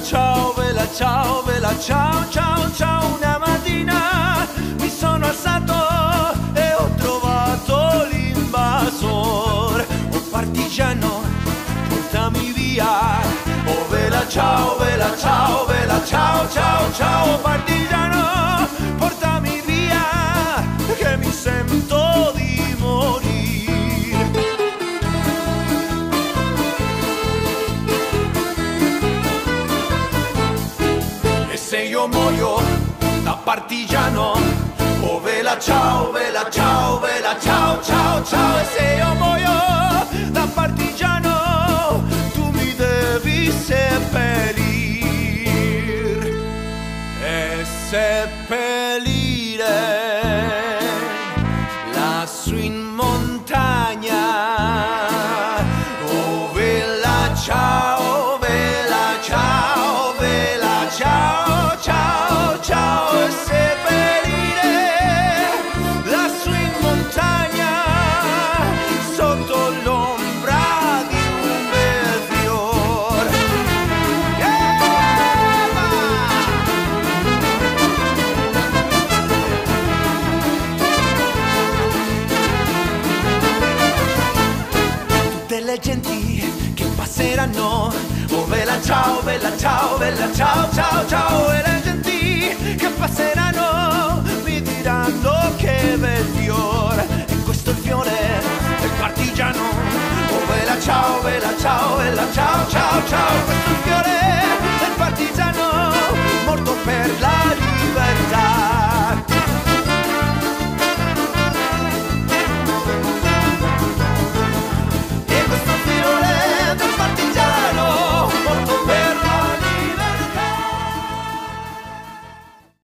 ciao, bella ciao, ciao, ciao. Una mattina mi sono alzato e ho trovato l'invasor. Oh partigiano, portami via. Oh bella ciao, bella ciao, bella ciao, ciao, ciao. Partigiano, portami via, che mi sento di morire. Se io muoio da partigiano, oh vela ciao, vela ciao, vela ciao, ciao, ciao. E se io muoio da partigiano, tu mi devi seppellir e seppellire lassù in montagna. Oh vela ciao, vela ciao, vela ciao, ciao, ciao. E seppellire lassù in montagna sotto l'ombra di un bel fior. Tutte le genti che passeranno, oh bella ciao, bella ciao, bella ciao, ciao, ciao. E le genti che passeranno mi diranno che bel fiore. E questo è il fiore del partigiano. Oh bella ciao, bella ciao, bella ciao, ciao, ciao. Questo è il